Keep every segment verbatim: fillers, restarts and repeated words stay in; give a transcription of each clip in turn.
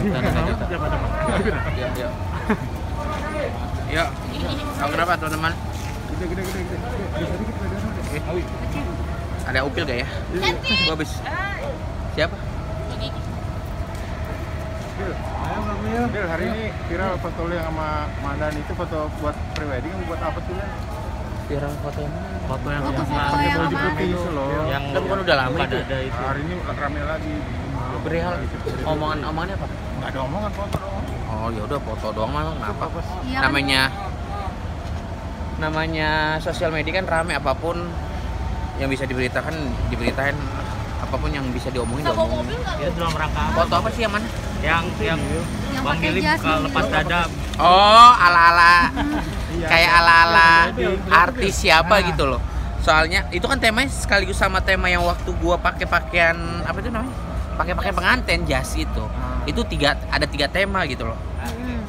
Ya, ya. Ya. Tahu kenapa teman-teman? Ada upil gak ya? Gua habis. Siapa? Bil, hari ini viral foto lu yang sama Mandan itu foto buat prewedding buat apa tuh ya? Viral foto yang mana? Foto yang Foto sama foto yang baju apa? putih itu loh. yang Kan bukan udah lama itu. ada itu. Hari ini rame lagi. Berihal. Omongan omongannya apa? Nggak ada omongan foto doang. Oh, ya udah foto doang mah kenapa? Iya kan? Namanya namanya sosial media kan rame, apapun yang bisa diberitakan diberitain, apapun yang bisa diomongin diomongin. Itu dalam rangka apa? Foto apa sih yang mana? Yang yang Yang Bang pakai Billy jas buka nih. lepas dada. Oh, ala-ala Iya. kayak ala-ala artis siapa gitu loh. Soalnya itu kan temanya sekaligus sama tema yang waktu gua pakai pakaian apa itu namanya? Pakai pakaian pengantin jas itu. Itu tiga ada tiga tema gitu loh. Hmm.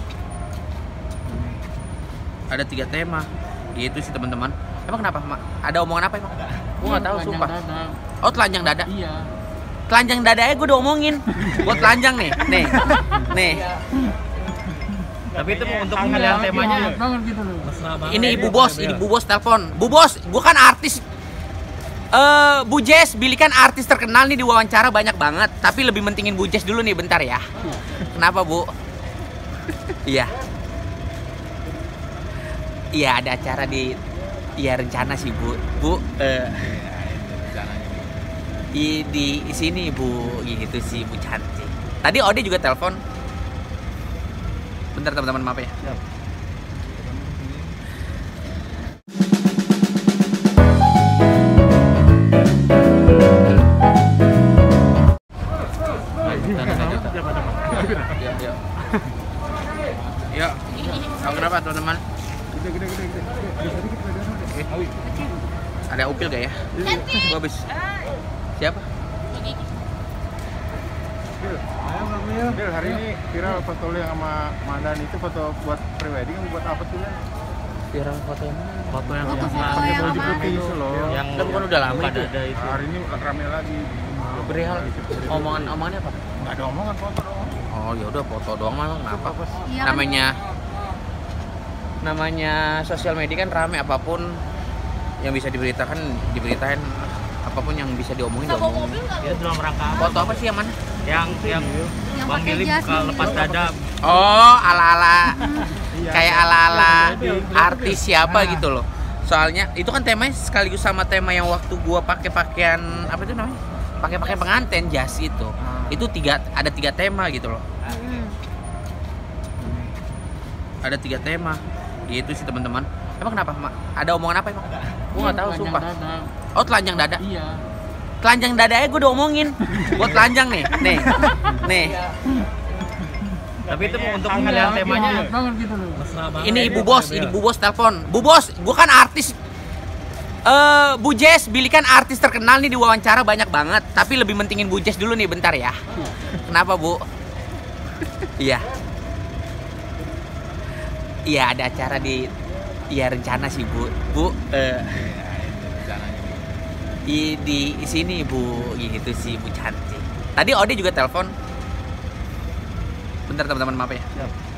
Ada tiga tema. Gitu sih teman-teman. Emang kenapa? Ma? Ada omongan apa emang? Gua nggak tahu sumpah. Oh, telanjang dada. Iya. Telanjang dadanya gue udah omongin. Gue telanjang nih. Nih. Nih. Tapi itu untuk pemilihan temanya Ini ibu bos, ini ibu bos telepon. Bu bos, gue kan artis. Eh, Bu Jess, Billy kan artis terkenal nih, diwawancara banyak banget. Tapi lebih mentingin Bu Jess dulu nih, bentar ya. Kenapa Bu? Iya. Iya, ada acara di. Iya, rencana sih Bu. Bu. Eh, di, di sini Bu, gitu sih Bu cantik. Tadi Ode juga telepon. Bentar teman-teman, maaf ya. Ya, ya. Ya. Tahu kenapa teman-teman? Ada upil gak ya? Gua habis. Siapa? Bil, hari ini viral foto lu yang sama Mandan itu foto buat prewedding buat apa tuh ya? Viral foto yang mana? foto yang Foto sama foto yang baju apa? putih itu loh. yang Kan bukan udah lama buka itu. dada itu. Hari ini rame lagi. Berihal. Omongan omongannya apa? Nggak ada omongan foto doang. Oh, ya udah foto doang mah kenapa? Iya kan? Namanya namanya sosial media kan rame, apapun yang bisa diberitakan diberitain, apapun yang bisa diomongin diomongin. Itu dalam rangka apa? Foto apa sih yang mana? Yang yang Yang Bang pakai Billy jas buka nih. lepas dada. Oh, ala-ala Iya. kayak ala-ala artis siapa gitu loh. Soalnya itu kan temanya sekaligus sama tema yang waktu gua pakai pakaian apa itu namanya? Pakai pakaian pengantin jas itu. Itu tiga ada tiga tema gitu loh. Hmm. Ada tiga tema. Gitu sih teman-teman. Emang kenapa? Ma? Ada omongan apa emang? Gua nggak tahu sumpah. Oh, telanjang dada. Iya. Telanjang dadanya gue udah omongin. Gue telanjang nih. Nih. Nih. Tapi itu untuk pemilihan temanya Ini ibu bos, ini ibu bos telepon. Bu bos, gue kan artis. Eh, Bu Jess, Billy kan artis terkenal nih, diwawancara banyak banget. Tapi lebih mentingin Bu Jess dulu nih, bentar ya. Kenapa Bu? Iya. Iya, ada acara di. Iya, rencana sih Bu. Bu. Eh, di, di sini Bu, gitu sih Bu cantik. Tadi Ode juga telepon. Bentar teman-teman, maaf ya.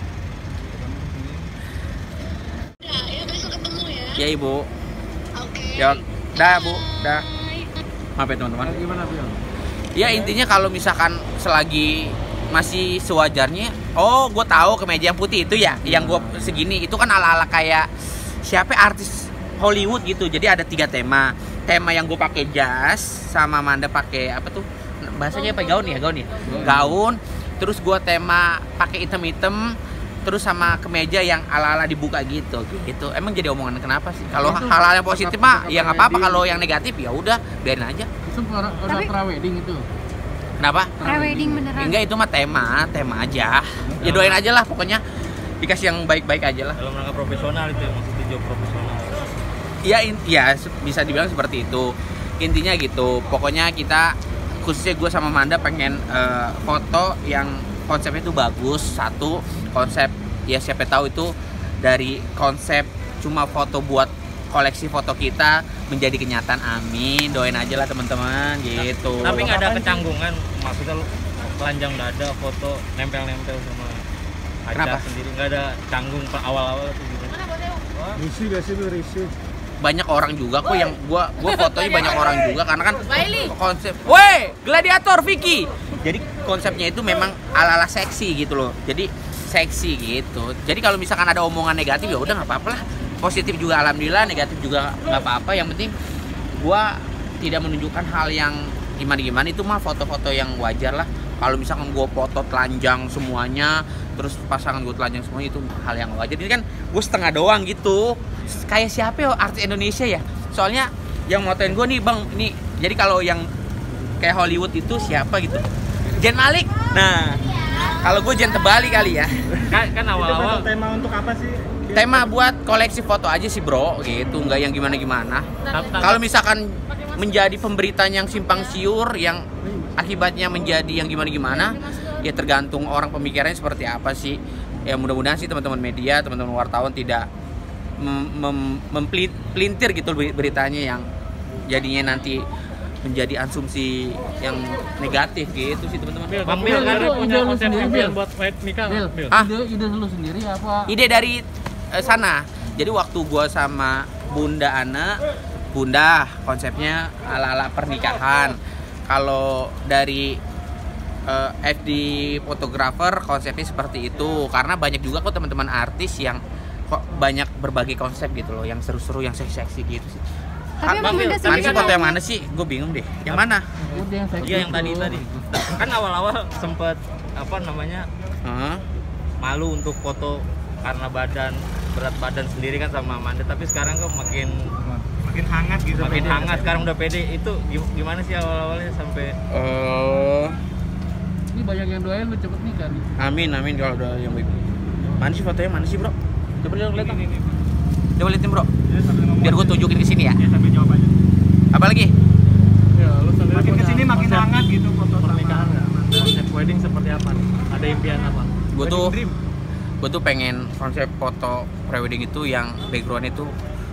Ya, besok ketemu ya. Ya Ibu. Oke. Ya, dah Bu, dah. Maaf ya teman-teman. Gimana Bil? Ya intinya kalau misalkan selagi masih sewajarnya, oh gue tahu kemeja yang putih itu ya, yang gue segini itu kan ala-ala kayak siapa artis Hollywood gitu. Jadi ada tiga tema. Tema yang gue pakai jas, sama Manda pakai apa tuh? Bahasanya apa? Gaun ya, gaun ya. Gaun. Terus gue tema pakai item-item. Terus sama kemeja yang ala-ala dibuka gitu. Gitu. Emang jadi omongan kenapa sih? Kalau hal-hal yang positif mah ya nggak apa-apa. Kalau yang negatif ya udah biarin aja. Itu udah Tapi- pra-wedding itu. Kenapa? Prewedding beneran. Enggak, itu mah tema, tema aja. Ya doain aja lah pokoknya. Dikasih yang baik-baik aja lah. dalam rangka profesional itu maksudnya job profesional. Iya, in- ya se- bisa dibilang seperti itu. Intinya gitu. Pokoknya kita khususnya gue sama Manda pengen eh, foto yang konsepnya itu bagus. Satu konsep ya siapa tahu itu dari konsep cuma foto buat koleksi foto kita menjadi kenyataan. Amin. Doain aja lah teman-teman gitu. Tapi nggak ada kecanggungan maksudnya lu telanjang dada foto nempel-nempel sama Kenapa? pacar sendiri, nggak ada canggung pak awal-awal tuh gimana? Risih gak sih lu risih? Banyak orang juga kok yang gua gua fotonya banyak orang juga karena kan konsep woi gladiator Vicky, jadi konsepnya itu memang ala-ala seksi gitu loh, jadi seksi gitu. Jadi kalau misalkan ada omongan negatif ya udah nggak apa-apa lah, positif juga alhamdulillah, negatif juga nggak apa-apa, yang penting gua tidak menunjukkan hal yang gimana-gimana, itu mah foto-foto yang wajar lah. Kalau misalkan gue foto telanjang semuanya, terus pasangan gue telanjang semuanya, itu hal yang wajar. Ini kan gue setengah doang gitu. Kayak siapa ya artis Indonesia ya? Soalnya yang motoin gue nih bang, ini jadi kalau yang kayak Hollywood itu siapa gitu? Jen Malik. Nah, kalau gue Jen Tebali kali ya. Kan, kan awal-awal Tema untuk apa sih? Tema buat koleksi foto aja sih bro, gitu. Nggak yang gimana-gimana. Kalau misalkan menjadi pemberitaan yang simpang siur, yang akibatnya menjadi yang gimana-gimana, ya tergantung orang pemikirannya seperti apa sih. Ya mudah-mudahan sih teman-teman media, teman-teman wartawan tidak mem mem mempelintir gitu beritanya yang jadinya nanti menjadi asumsi yang negatif gitu sih teman-teman. Bang Bil kan Itu punya ide lu konsep sendiri, impian Bil. buat white nikah. Bil, Bil. Ah. ide, ide lu sendiri apa? Ide dari eh, sana. Jadi waktu gua sama Bunda Ana, Bunda konsepnya ala-ala pernikahan. Kalau dari uh, F D fotografer konsepnya seperti itu, karena banyak juga kok teman-teman artis yang kok banyak berbagai konsep gitu loh, yang seru-seru, yang seksi-seksi gitu sih. Tapi Bang, emang Bil, Bunda nanti sendiri foto kan- yang mana sih? Gue bingung deh. Yang mana? Udah yang seksi Iya yang itu. tadi tadi. Kan awal-awal sempet apa namanya Hah? malu untuk foto karena badan berat badan sendiri kan sama Amanda, tapi sekarang kok makin Makin hangat gitu. makin hangat, sekarang udah pede. Itu gim- gimana sih awal-awalnya sampai Oh, Ini banyak yang doain lu cepet nikah nih. amin amin kalau udah yang baik. Mana sih fotonya? Mana sih bro? Coba dong lihat dong. Coba liatin bro. Biar gue tunjukin ke sini ya. Ya sambil jawab aja. Apa lagi? ya lu sendiri Makin punya kesini makin konsep hangat gitu foto pernikahan sama- nggak? Konsep wedding seperti apa nih? Ada impian apa? Gue tuh Wedding dream. gue tuh pengen konsep foto prewedding itu yang background itu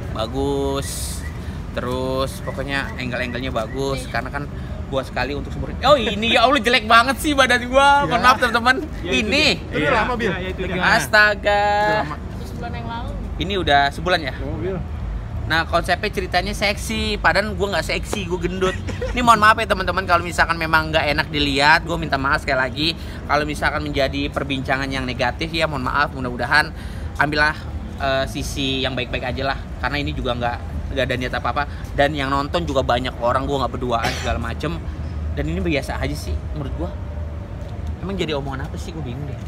bagus, terus pokoknya angle-angle-nya bagus, karena kan gua sekali untuk seumur oh ini ya Allah jelek banget sih badan gua, mohon maaf teman-teman. Ini Itu udah lama Bil. Ya, itu dia. astaga, Lama. Sebulan yang lalu. ini udah sebulan ya. Oh, Bil. Nah konsepnya ceritanya seksi, padahal gue nggak seksi, gue gendut. Ini mohon maaf ya teman-teman, kalau misalkan memang nggak enak dilihat, gue minta maaf sekali lagi. Kalau misalkan menjadi perbincangan yang negatif ya mohon maaf. Mudah-mudahan ambillah eh, sisi yang baik-baik aja lah, karena ini juga nggak nggak ada niat apa-apa. Dan yang nonton juga banyak orang, gue nggak berduaan segala macem. Dan ini biasa aja sih menurut gue. Emang jadi omongan apa sih, gue bingung deh.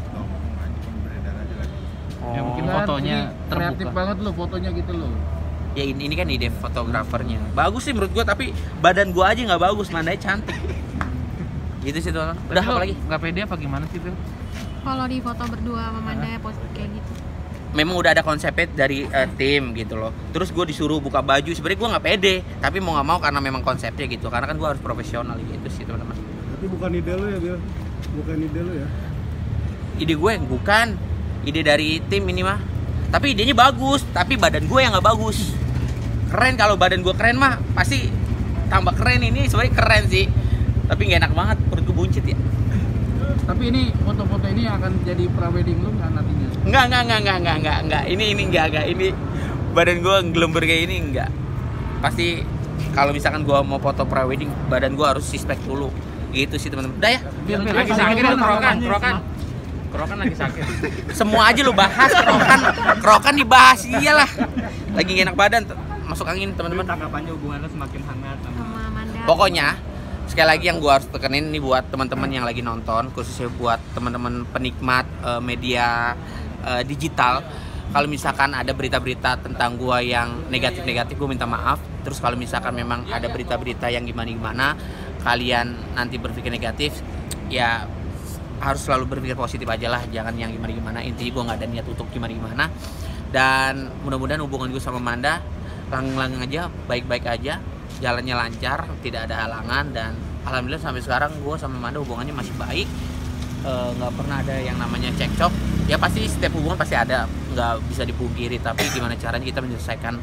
Ya, mungkin Oh. fotonya Ini kreatif terbuka. banget lu fotonya gitu loh. Ya ini, ini kan ide fotografernya bagus sih menurut gua, tapi badan gua aja nggak bagus, Mandai cantik gitu sih teman. Udah apa lagi? Nggak pede apa gimana sih Bil? Kalau di foto berdua sama Manda post kayak gitu. Memang udah ada konsepnya dari eh, tim gitu loh. Terus gue disuruh buka baju, sebenarnya gue nggak pede, tapi mau nggak mau karena memang konsepnya gitu, karena kan gue harus profesional gitu sih teman-teman. Tapi bukan ide lu ya Bil. Bukan ide lu ya. Ide gue bukan, ide dari tim ini mah. Tapi idenya bagus, tapi badan gue yang nggak bagus. Keren, kalau badan gue keren mah pasti tambah keren. Ini sebenarnya keren sih, tapi nggak enak banget, perut gue buncit ya. Tapi ini foto-foto ini akan jadi prawedding lu nggak nantinya? Enggak, enggak, enggak, enggak, enggak, enggak, enggak. Ini ini enggak, enggak. Ini badan gue ngelembur kayak ini enggak. Pasti kalau misalkan gue mau foto prewedding, badan gue harus six pack dulu. Gitu sih teman-teman. Udah ya. Biar Lagi biar- sakit biar- kan, kerokan, kerokan. Kerokan lagi sakit. Semua aja lu bahas, kerokan, kerokan dibahas iyalah. Lagi gak enak badan, masuk angin teman-teman. Tanggapannya hubungannya semakin hangat sama Sama Manda. Pokoknya sekali lagi yang gue harus tekenin nih buat teman-teman yang lagi nonton, khususnya buat teman-teman penikmat eh, media eh, digital. Kalau misalkan ada berita-berita tentang gue yang negatif-negatif, gue minta maaf. Terus kalau misalkan memang ada berita-berita yang gimana-gimana, kalian nanti berpikir negatif, ya harus selalu berpikir positif aja lah, jangan yang gimana-gimana. Intinya gue nggak ada niat untuk gimana-gimana. Dan mudah-mudahan hubungan gue sama Manda langgeng-langgeng aja, baik-baik aja, jalannya lancar, tidak ada halangan. Dan alhamdulillah sampai sekarang gue sama Manda hubungannya masih baik, nggak e, pernah ada yang namanya cekcok. Ya pasti setiap hubungan pasti ada, nggak bisa dipungkiri, tapi gimana caranya kita menyelesaikan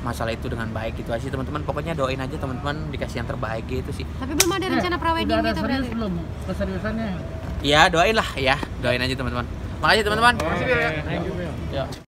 masalah itu dengan baik gitu aja teman-teman. Pokoknya doain aja teman-teman dikasih yang terbaik gitu sih. Tapi belum ada rencana Eh, prawedding udah ada gitu serius berarti. belum keseriusannya? Ya doain lah ya, doain aja teman-teman. Makasih teman-teman. Makasih, Bil, ya. Thank you, Bel. Ya.